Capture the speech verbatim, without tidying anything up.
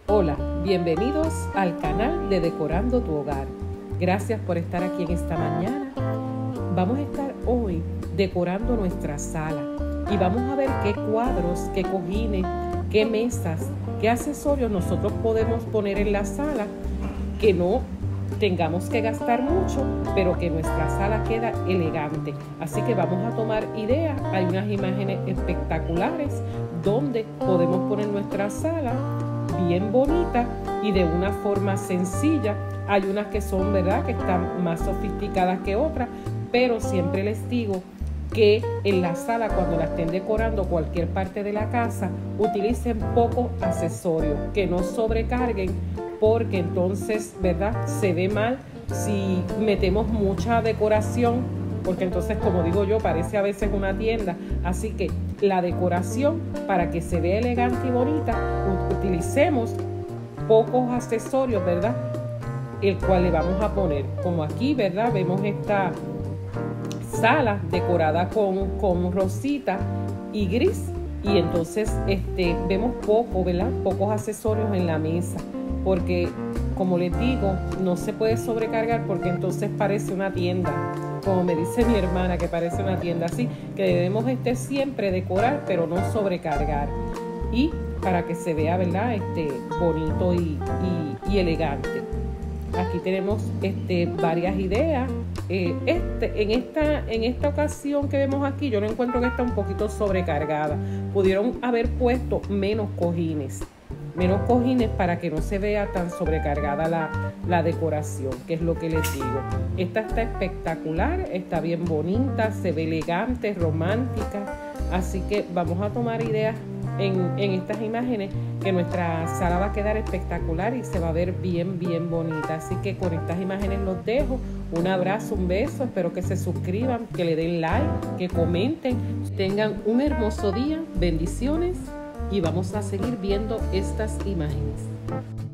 Hola, bienvenidos al canal de Decorando tu Hogar. Gracias por estar aquí en esta mañana. Vamos a estar hoy decorando nuestra sala y vamos a ver qué cuadros, qué cojines, qué mesas, qué accesorios nosotros podemos poner en la sala que no tengamos que gastar mucho, pero que nuestra sala queda elegante. Así que vamos a tomar ideas. Hay unas imágenes espectaculares donde podemos poner nuestra sala bien bonita y de una forma sencilla. Hay unas que son, ¿verdad?, que están más sofisticadas que otras, pero siempre les digo que en la sala, cuando la estén decorando cualquier parte de la casa, utilicen pocos accesorios, que no sobrecarguen, porque entonces, ¿verdad?, se ve mal si metemos mucha decoración, porque entonces, como digo yo, parece a veces una tienda. Así que la decoración, para que se vea elegante y bonita, utilicemos pocos accesorios, ¿verdad?, el cual le vamos a poner. Como aquí, ¿verdad?, vemos esta sala decorada con, con rosita y gris, y entonces este, vemos poco, ¿verdad?, pocos accesorios en la mesa, porque, como les digo, no se puede sobrecargar, porque entonces parece una tienda, como me dice mi hermana, que parece una tienda. Así que debemos este, siempre decorar, pero no sobrecargar, y para que se vea, ¿verdad?, este, bonito y, y, y elegante. Aquí tenemos este, varias ideas. Eh, este, en, esta, en esta ocasión que vemos aquí, yo no encuentro que está un poquito sobrecargada. Pudieron haber puesto menos cojines, menos cojines para que no se vea tan sobrecargada la, la decoración, que es lo que les digo. Esta está espectacular, está bien bonita, se ve elegante, romántica. Así que vamos a tomar ideas en, en estas imágenes, que nuestra sala va a quedar espectacular y se va a ver bien, bien bonita. Así que con estas imágenes los dejo. Un abrazo, un beso. Espero que se suscriban, que le den like, que comenten. Tengan un hermoso día. Bendiciones. Y vamos a seguir viendo estas imágenes.